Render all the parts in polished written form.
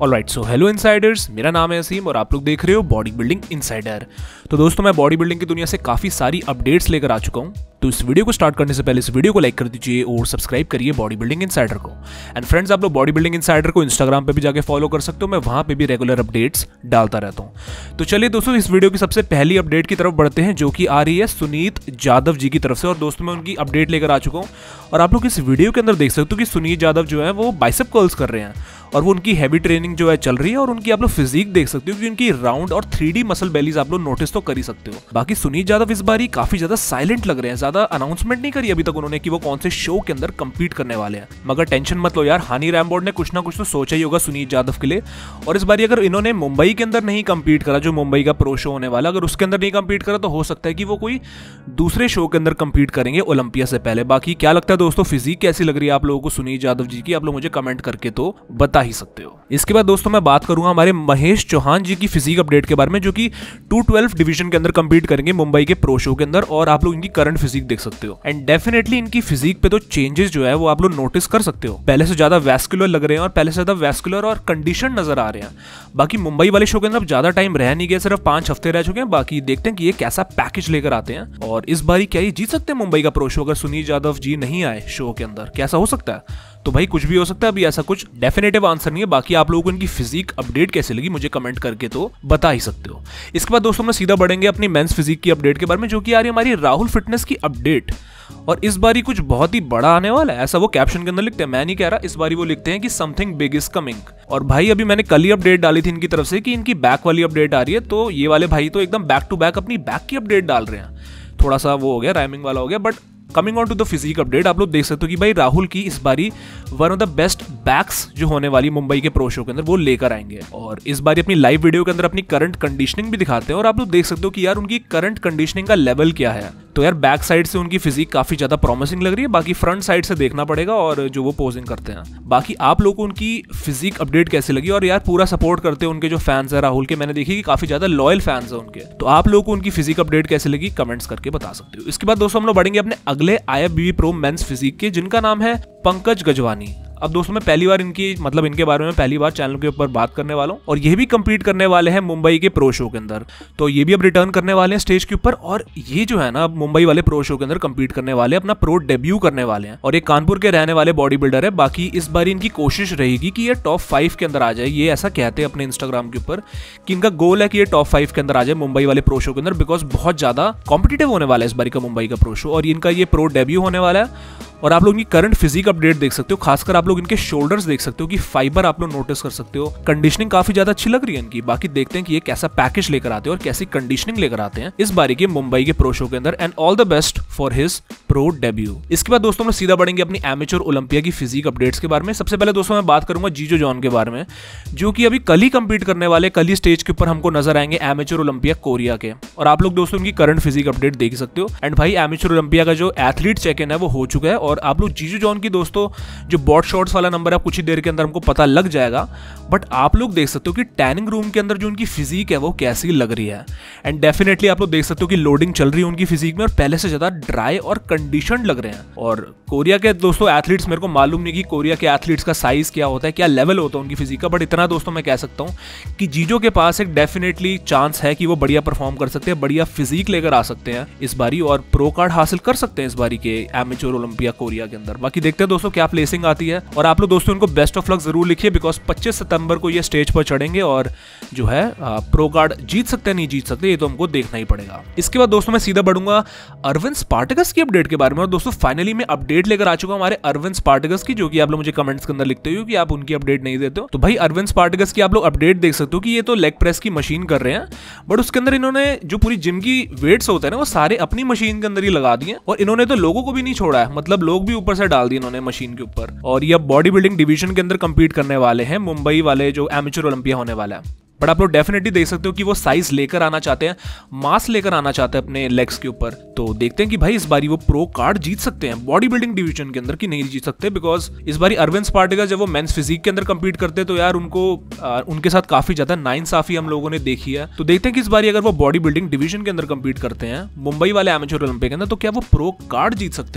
Alright, so hello Insiders, मेरा नाम है असीम और आप लोग देख रहे हो बॉडी बिल्डिंग इनसाइडर। तो दोस्तों, मैं बॉडी बिल्डिंग की दुनिया से काफ़ी सारी अपडेट्स लेकर आ चुका हूँ। तो इस वीडियो को स्टार्ट करने से पहले इस वीडियो को लाइक कर दीजिए और सब्सक्राइब करिए बॉडी बिल्डिंग इनसाइडर को। एंड फ्रेंड्स, आप लोग बॉडी बिल्डिंग इनसाइडर को इंस्टाग्राम पे भी जाके फॉलो कर सकते हो, मैं वहाँ पे भी रेगुलर अपडेट्स डालता रहता हूँ। तो चलिए दोस्तों, इस वीडियो की सबसे पहली अपडेट की तरफ बढ़ते हैं, जो कि आ रही है सुनीत जाधव जी की तरफ से। और दोस्तों, मैं उनकी अपडेट लेकर आ चुका हूँ और आप लोग इस वीडियो के अंदर देख सकते हो कि सुनीत जाधव जो है वो बाइसेप कर्ल्स कर रहे हैं और वो उनकी हैवी ट्रेनिंग जो है चल रही है। और उनकी आप लोग फिजिक देख सकते हो कि उनकी राउंड और 3D मसल बेलीज आप लोग नोटिस तो कर ही सकते हो। बाकी सुनीत जाधव इस बार ही काफी ज्यादा साइलेंट लग रहे हैं, ज्यादा अनाउंसमेंट नहीं करी अभी तक उन्होंने कि वो कौन से शो के अंदर कंपीट करने वाले हैं। मगर टेंशन मत लो यार, हानी रैमबोर्ड ने कुछ ना कुछ तो सोचा ही होगा सुनीत जाधव के लिए। और इस बार अगर इन्होंने मुंबई के अंदर नहीं कंपीट करा, जो मुंबई का प्रो शो होने वाला, अगर उसके अंदर नहीं कंपीट करा तो हो सकता है कि वो कोई दूसरे शो के अंदर कंपीट करेंगे ओलंपिया से पहले। बाकी क्या लगता है दोस्तों, फिजिक कैसी लग रही है आप लोगों को सुनीत जाधव जी की, आप लोग मुझे कमेंट करके तो बता ही सकते हो। इसके बाद दोस्तों, मैं बात करूंगा हमारे महेश चौहान जी की फिजिक अपडेट के बारे में, जो कि 212 डिवीजन के अंदर कंपीट करेंगे मुंबई के प्रो शो के अंदर। और आप लोग इनकी करंट फिजिक देख सकते हो एंड डेफिनेटली इनकी फिजिक पे तो चेंजेस जो है वो आप लोग नोटिस कर सकते हो। पहले से ज्यादा वैस्कुलर लग रहे हैं और पहले से ज्यादा वैस्कुलर और कंडीशन नजर आ रहे हैं। बाकी मुंबई वाले शो के अंदर ज्यादा टाइम रह नहीं गया, सिर्फ 5 हफ्ते रह चुके हैं। बाकी देखते हैं कि ये कैसा पैकेज लेकर आते हैं और इस बारी क्या ये जीत सकते हैं मुंबई का प्रो शो अगर सुनीत जाधव जी नहीं आए शो के अंदर। कैसा हो सकता है? तो भाई कुछ भी हो सकता है, अभी ऐसा कुछ डेफिनेटिव आंसर नहीं है। बाकी आप लोगों को इनकी फिजिक अपडेट कैसे लगी मुझे कमेंट करके तो बता ही सकते हो। इसके बाद दोस्तों, मैं सीधा बढ़ेंगे अपनी मेंस फिजिक की अपडेट के बारे में, जो कि आ रही है हमारी राहुल फिटनेस की अपडेट। और इस बारी कुछ बहुत ही बड़ा आने वाला है, ऐसा वो कैप्शन के अंदर लिखते हैं, मैं नहीं कह रहा। इस बारी वो लिखते हैं कि समथिंग बिग इज कमिंग। और भाई अभी मैंने कल ही अपडेट डाली थी इनकी तरफ से कि इनकी बैक वाली अपडेट आ रही है, तो ये वाले भाई तो एकदम बैक टू बैक अपनी बैक की अपडेट डाल रहे हैं। थोड़ा सा वो हो गया, राइमिंग वाला हो गया। But coming on to the physique update, आप लोग देख सकते हो कि भाई राहुल की इस बारी one of the best backs जो होने वाली मुंबई के प्रो शो के अंदर वो लेकर आएंगे। और इस बारी अपनी लाइव वीडियो के अंदर अपनी करंट कंडीशनिंग भी दिखाते हैं और आप लोग देख सकते हो कि यार उनकी करंट कंडीशनिंग का लेवल क्या है। तो यार बैक साइड से उनकी फिजिक काफी ज्यादा प्रॉमिसिंग लग रही है, बाकी फ्रंट साइड से देखना पड़ेगा और जो वो पोजिंग करते हैं। बाकी आप लोगों को उनकी फिजिक अपडेट कैसे लगी? और यार पूरा सपोर्ट करते हैं उनके जो फैंस है राहुल के, मैंने देखी कि काफी ज्यादा लॉयल फैंस है उनके। तो आप लोगों को उनकी फिजिक अपडेट कैसे लगी कमेंट्स करके बता सकते हो। इसके बाद दोस्तों, हम लोग बढ़ेंगे अपने अगले IFBB प्रो मेंस फिजिक के, जिनका नाम है पंकज गजवानी। अब दोस्तों, मैं पहली बार इनके बारे में पहली बार चैनल के ऊपर बात करने वाला हूँ। और ये भी कंपीट करने वाले हैं मुंबई के प्रो शो के अंदर, तो ये भी अब रिटर्न करने वाले हैं स्टेज के ऊपर। और ये जो है ना, मुंबई वाले प्रो शो के अंदर कंपीट करने वाले हैं, अपना प्रो डेब्यू करने वाले हैं। और ये कानपुर के रहने वाले बॉडी बिल्डर है। बाकी इस बार इनकी कोशिश रहेगी कि ये टॉप 5 के अंदर आ जाए। ये ऐसा कहते हैं अपने इंस्टाग्राम के ऊपर कि इनका गोल है कि ये टॉप 5 के अंदर आ जाए मुंबई वाले प्रो शो के अंदर, बिकॉज बहुत ज्यादा कॉम्पिटिटिव होने वाला है इस बार का मुंबई का प्रो शो। और इनका ये प्रो डेब्यू होने वाला है। और आप लोग इनकी करंट फिजिक अपडेट देख सकते हो, खासकर आप लोग इनके शोल्डर्स देख सकते हो कि फाइबर आप लोग नोटिस कर सकते हो। कंडीशनिंग काफी ज्यादा अच्छी लग रही है इनकी। बाकी देखते हैं कि ये कैसा पैकेज लेकर आते हैं और कैसी कंडीशनिंग लेकर आते हैं इस बारी के मुंबई के प्रो शो के अंदर। And all the best for his pro debut. इसके बाद दोस्तों, हम सीधा बढ़ेंगे अपनी एमेच्योर ओलंपिया की फिजिक अपडेट्स के बारे में। सबसे पहले दोस्तों, मैं बात करूंगा जीजो जॉन के बारे में, जो कि अभी कल ही कंपीट करने वाले, कल ही स्टेज के ऊपर हमको नजर आएंगे एमेच्योर ओलंपिया कोरिया के। और आप लोग दोस्तों इनकी करंट फिजिक अपडेट देख सकते हो। एंड भाई एमेच्योर ओलंपिया का जो एथलीट चेक इन है वो हो चुका है। और आप लोग जीजो जॉन की दोस्तों जो बॉट शॉट्स वाला नंबर है कुछ ही देर के अंदर हमको पता लग जाएगा। बट आप लोग देख सकते हो कि टैनिंग रूम के अंदर जो उनकी फिजिक है वो कैसी लग रही है। एंड डेफिनेटली आप लोग देख सकते हो कि लोडिंग चल रही है उनकी फिजिक में और पहले से ज्यादा ड्राई और कंडीशनड लग रहे हैं। और कोरिया के दोस्तों एथलीट्स, मेरे को मालूम नहीं कि कोरिया के एथलीट्स का साइज क्या होता है, क्या लेवल होता है उनकी फिजिक का। बट इतना दोस्तों मैं कह सकता हूँ कि जीजो के पास एक डेफिनेटली चांस है कि वो बढ़िया परफॉर्म कर सकते हैं, बढ़िया फिजिक लेकर आ सकते हैं इस बारी और प्रो कार्ड हासिल कर सकते हैं इस बारी के एमेच्योर ओलंपिया कोरिया के अंदर। बाकी देखते हैं दोस्तों क्या प्लेसिंग आती है। और आप लोग दोस्तों इनको बेस्ट ऑफ लक जरूर लिखिए, बिकॉज 25 सितंबर को ये स्टेज पर चढ़ेंगे और जो है प्रो कार्ड जीत सकते हैं नहीं जीत सकते ये तो हमको देखना ही पड़ेगा। इसके बाद दोस्तों, मैं सीधा बढ़ूंगा अरविंद स्पार्टकस की अपडेट के बारे में। और दोस्तों फाइनली मैं अपडेट लेकर आ चुका हूं हमारे अरविंद स्पार्टकस की, जो कि आप लोग मुझे कमेंट्स के अंदर लिखते हो कि आप उनकी अपडेट नहीं देते हो। तो भाई अरविंद स्पार्टकस की आप लोग अपडेट देख सकते हो कि ये तो लेग प्रेस की मशीन कर रहे हैं, बट उसके अंदर इन्होंने जो पूरी जिम की वेट्स होते हैं ना वो सारे अपनी मशीन के अंदर ही लगा दिए। और इन्होंने तो लोगों को भी नहीं छोड़ा है, मतलब लोग भी ऊपर से डाल दिए इन्होंने मशीन के ऊपर। और ये बॉडी बिल्डिंग डिवीजन के अंदर कंपीट करने वाले हैं मुंबई वाले जो एमेच्योर ओलंपिया होने वाला है। बट आप लोग डेफिनेटली देख सकते हो कि वो साइज लेकर आना चाहते हैं, मास लेकर आना चाहते हैं अपने लेग्स के ऊपर। तो देखते हैं कि भाई इस बारी वो प्रो कार्ड जीत सकते हैं बॉडी बिल्डिंग डिवीजन के अंदर कि नहीं जीत सकते, बिकॉज इस बारी अरविंद स्पार्टकस जब वो मेंस फिजिक के अंदर कंपीट करते हैं तो यार उनको उनके साथ काफी ज्यादा नाइंसाफी हम लोगों ने देखी है। तो देखते हैं कि इस बारी अगर वो बॉडी बिल्डिंग डिवीजन के अंदर कंपीट करते हैं मुंबई वाले एमेच्योर ओलंपिया के अंदर तो क्या वो प्रो कार्ड जीत सकते हैं।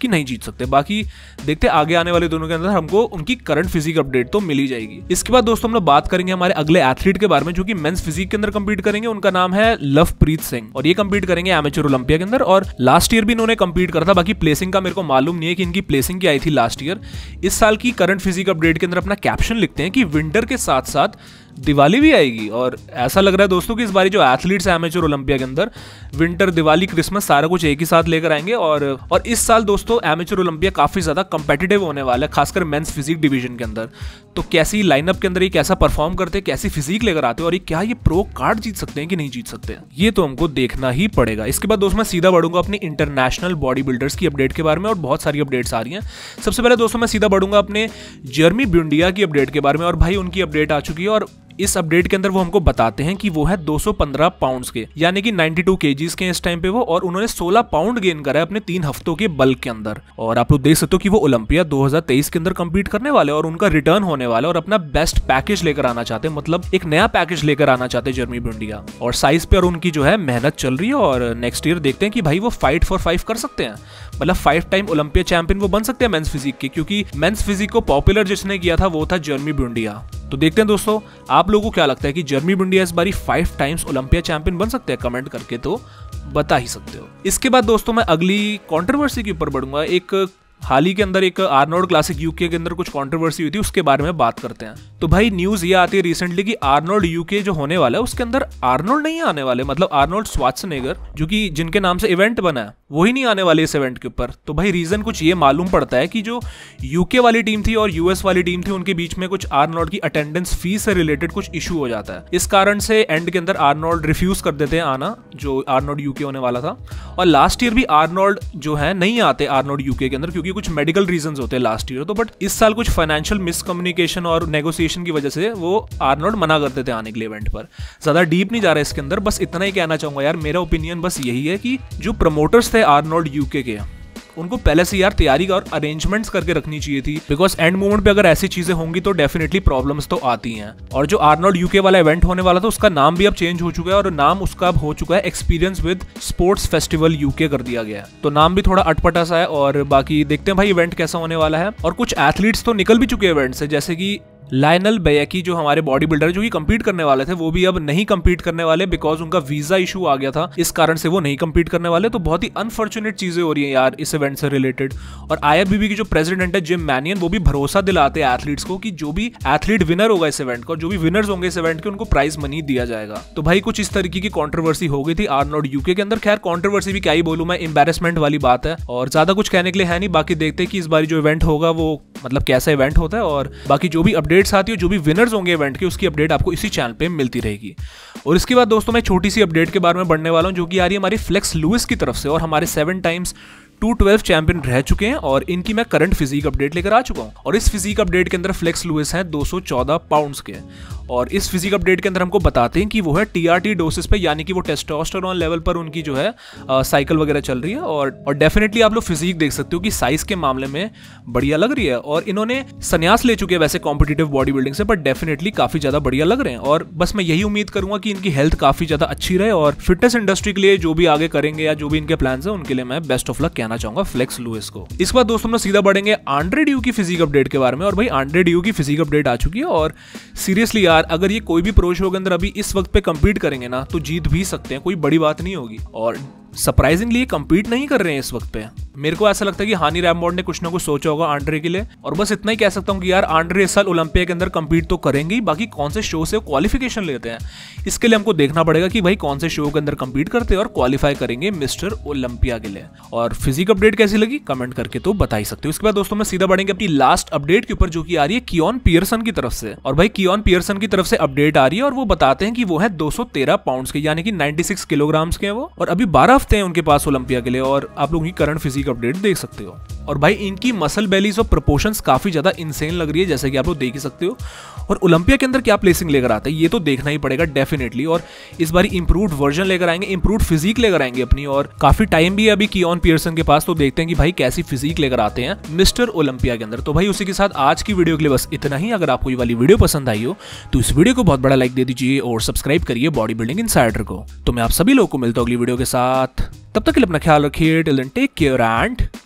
कि नहीं जीत सकते। बाकी देखते आगे आने वाले दिनों के अंदर हमको उनकी करंट फिजिक अपडेट तो मिल ही जाएगी। इसके बाद दोस्तों हम लोग बात करेंगे हमारे अगले एथलीट के बारे में जो कि मेंस फिजिक के अंदर कंपीट करेंगे। उनका नाम है लवप्रीत सिंह और ये कंपीट करेंगे एमेच्योर ओलंपिया के अंदर। और लास्ट ईयर भी इन्होंने कंपीट करा था, बाकी प्लेसिंग का मेरे को मालूम नहीं है कि इनकी प्लेसिंग क्या आई थी लास्ट ईयर। इस साल की करंट फिजिक अपडेट के अंदर अपना कैप्शन लिखते हैं कि विंटर के साथ साथ दिवाली भी आएगी। और ऐसा लग रहा है दोस्तों कि इस बारी जो एथलीट्स हैं एमेच्योर ओलंपिया के अंदर विंटर, दिवाली, क्रिसमस सारा कुछ एक ही साथ लेकर आएंगे। और इस साल दोस्तों एमेच्योर ओलंपिया काफी ज्यादा कंपेटिटिव होने वाला है, खासकर मेंस फिजिक डिवीजन के अंदर। तो कैसी लाइनअप के अंदर ये कैसा परफॉर्म करते हैं, कैसी फिजिक लेकर आते हैं और ये क्या ये प्रो कार्ड जीत सकते हैं कि नहीं जीत सकते हैं, ये तो हमको देखना ही पड़ेगा। इसके बाद दोस्तों मैं सीधा बढ़ूंगा अपने इंटरनेशनल बॉडी बिल्डर्स की अपडेट के बारे में और बहुत सारी अपडेट्स आ रही हैं। सबसे पहले दोस्तों मैं सीधा बढ़ूंगा अपने जर्मी बुंडिया की अपडेट के बारे में। और भाई उनकी अपडेट आ चुकी है और इस अपडेट के अंदर वो हमको बताते हैं कि वो है 215 पाउंड्स के, यानी कि 92 केजीज के इस टाइम पे वो, और उन्होंने 16 पाउंड गेन करा है अपने 3 हफ्तों के बल्क के अंदर। और आप लोग देख सकते हो कि वो ओलंपिया 2023 के अंदर कंपीट करने वाले और उनका रिटर्न होने वाला और अपना बेस्ट पैकेज लेकर आना चाहते हैं, मतलब एक नया पैकेज लेकर आना चाहते हैं जर्मी बुंडिया। और साइज पे और उनकी जो है मेहनत चल रही है और नेक्स्ट ईयर देखते हैं कि भाई वो फाइट फॉर 5 कर सकते हैं, मतलब 5 टाइम ओलंपिया चैंपियन वो बन सकते हैं मेंस फिजिक के, क्योंकि मेंस फिजिक को पॉपुलर जिसने किया था वो था जर्मी बुंडिया। तो देखते हैं दोस्तों आप लोगों को क्या लगता है कि जर्मी बुंडिया इस बारी 5 टाइम्स ओलंपिया चैंपियन बन सकते हैं, कमेंट करके तो बता ही सकते हो। इसके बाद दोस्तों मैं अगली कंट्रोवर्सी के ऊपर बढ़ूंगा। एक हाल ही के अंदर एक आर्नोल्ड क्लासिक यूके के अंदर कुछ कंट्रोवर्सी हुई थी, उसके बारे में बात करते हैं। तो भाई न्यूज ये आती है रिसेंटली कि आर्नोल्ड यूके जो होने वाला है उसके अंदर आर्नोल्ड नहीं आने वाले, मतलब आर्नोल्ड श्वार्ज़नेगर जो कि जिनके नाम से इवेंट बना है वो ही नहीं आने वाले इस इवेंट के ऊपर। तो भाई रीजन कुछ ये मालूम पड़ता है कि जो यूके वाली टीम थी और यूएस वाली टीम थी उनके बीच में कुछ आर्नोल्ड की अटेंडेंस फीस से रिलेटेड कुछ इशू हो जाता है। इस कारण से एंड के अंदर आर्नोल्ड रिफ्यूज कर देते हैं आना, जो आर्नोल्ड यूके होने वाला था। और लास्ट ईयर भी आर्नोल्ड जो है नहीं आते आर्नोल्ड यूके के अंदर क्योंकि कुछ मेडिकल रीजंस होते हैं लास्ट ईयर। तो बट इस साल कुछ फाइनेंशियल मिसकम्युनिकेशन और नेगोशिएशन की वजह से वो आर्नोल्ड मना करते थे आने के लिए इवेंट पर। ज्यादा डीप नहीं जा रहा इसके अंदर, बस इतना ही कहना चाहूंगा यार, मेरा ओपिनियन बस यही है कि जो प्रमोटर्स थे आर्नोल्ड यूके के उनको पहले से यार तैयारी और अरेंजमेंट्स करके रखनी चाहिए थी, बिकॉज एंड मोमेंट पे अगर ऐसी चीजें होंगी तो डेफिनेटली प्रॉब्लम्स तो आती हैं। और जो आर्नोल्ड यूके वाला इवेंट होने वाला था उसका नाम भी अब चेंज हो चुका है और नाम उसका अब हो चुका है experience with sports festival UK कर दिया गया है। तो नाम भी थोड़ा अटपटा सा है और बाकी देखते हैं भाई इवेंट कैसा होने वाला है। और कुछ एथलीट्स तो निकल भी चुके हैं इवेंट से, जैसे कि लायनल बेयकी जो हमारे बॉडी बिल्डर जो कि कंपीट करने वाले थे वो भी अब नहीं कंपीट करने वाले, बिकॉज उनका वीजा इशू आ गया था, इस कारण से वो नहीं कंपीट करने वाले। तो बहुत ही अनफॉर्चुनेट चीजें हो रही हैं यार इस इवेंट से रिलेटेड। और आईएफबीबी की जो प्रेसिडेंट है जिम मैनियन वो भी भरोसा दिलाते हैं एथलीट्स को कि जो भी एथलीट विनर होगा इस इवेंट का, जो भी विनर्स होंगे इस इवेंट के, उनको प्राइज मनी दिया जाएगा। तो भाई कुछ इस तरीके की कंट्रोवर्सी हो गई थी आर्नोल्ड यूके के अंदर। खैर कंट्रोवर्सी भी क्या ही बोलूं मैं, एम्बैरेसमेंट वाली बात है और ज्यादा कुछ कहने के लिए है नहीं। बाकी देखते हैं कि इस बार जो इवेंट होगा वो मतलब कैसा इवेंट होता है और बाकी जो भी अपडेट्स आती है, जो भी विनर्स होंगे इवेंट के, उसकी अपडेट आपको इसी चैनल पे मिलती रहेगी। और इसके बाद दोस्तों मैं छोटी सी अपडेट के बारे में बढ़ने वाला हूं जो कि आ रही है हमारी फ्लेक्स लुइस की तरफ से। और हमारे 7 टाइम्स 212 चैंपियन रह चुके हैं और इनकी मैं करंट फिजिक अपडेट लेकर आ चुका हूं। और इस फिजिक अपडेट के अंदर फ्लेक्स लुइस हैं 214 पाउंड्स के। और इस फिजिक अपडेट के अंदर हमको बताते हैं कि वो है टीआरटी डोसेस पे, यानी कि वो टेस्टोस्टेरोन लेवल पर उनकी जो है साइकिल वगैरह चल रही है। और डेफिनेटली आप लोग फिजिक देख सकते हो कि साइज के मामले में बढ़िया लग रही है। और इन्होंने संन्यास ले चुके हैं वैसे कॉम्पिटिटिव बॉडी बिल्डिंग से, बट डेफिनेटली काफी ज्यादा बढ़िया लग रहे हैं। और बस मैं यही उम्मीद करूंगा कि इनकी हेल्थ काफी ज्यादा अच्छी रहे और फिटनेस इंडस्ट्री के लिए जो भी आगे करेंगे या जो भी इनके प्लान है उनके लिए मैं बेस्ट ऑफ लक कहना चाहूंगा फ्लेक्स लुइस को। इसके बाद दोस्तों हम सीधा बढ़ेंगे आंड्रे ड्यू की फिजिक अपडेट के बारे में। और भाई आंड्रे ड्यू की फिजिक अपडेट आ चुकी है और सीरियसली यार अगर ये कोई भी प्रो शो के अंदर अभी इस वक्त पे कंपीट करेंगे ना तो जीत भी सकते हैं, कोई बड़ी बात नहीं होगी। और सरप्राइजिंगली कंपीट नहीं कर रहे हैं इस वक्त पे। मेरे को ऐसा लगता है कि हानी रैमबॉन्ड ने कुछ ना कुछ सोचा होगा आंड्रे के लिए। और बस इतना ही कह सकता हूँ कि यार आंड्रे इस साल ओलंपिया के अंदर कंपीट तो करेंगे ही, बाकी कौन से शो से क्वालिफिकेशन लेते हैं इसके लिए हमको देखना पड़ेगा कि भाई कौन से शो के अंदर कंपीट करते हैं और क्वालिफाई करेंगे मिस्टर ओलंपिया के लिए। और फिजिक अपडेट कैसी लगी कमेंट करके तो बता ही सकते हो। इसके बाद दोस्तों में सीधा बढ़ेंगे अपनी लास्ट अपडेट के ऊपर जो कि आ रही है कियोन पियर्सन की तरफ से। और भाई कियोन पियर्सन की तरफ से अपडेट आ रही है और वो बताते हैं कि वो है 213 पाउंड्स के, यानी कि 96 किलोग्राम्स के हैं वो। और अभी 12 हफ्ते हैं उनके पास ओलंपिया के लिए और आप लोग की करंट फिजिक अपडेट देख सकते हो। और भाई इनकी मसल बेलीज और प्रोपोर्शंस काफी ज्यादा इंसेन लग रही है जैसे कि आप लोग देख ही सकते हो। और ओलंपिया के अंदर क्या प्लेसिंग लेकर आते हैं ये तो देखना ही पड़ेगा डेफिनेटली। और इस बार इंप्रूव्ड वर्जन लेकर आएंगे, इंप्रूव्ड फिजिक लेकर आएंगे अपनी। और काफी टाइम भी है अभी कियोन पियर्सन के पास, तो देखते हैं कि भाई कैसी फिजिक लेकर आते हैं मिस्टर ओलंपिया के अंदर। तो भाई उसी के साथ आज की वीडियो के लिए बस इतना ही। अगर आपको ये वाली वीडियो पसंद आई हो तो इस वीडियो को बहुत बड़ा लाइक दे दीजिए और सब्सक्राइब करिए बॉडी बिल्डिंग इनसाइडर को। तो मैं आप सभी लोगों को मिलता हूं अगली वीडियो के साथ, तब तक के लिए अपना ख्याल रखिए। Till then take care and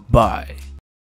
bye.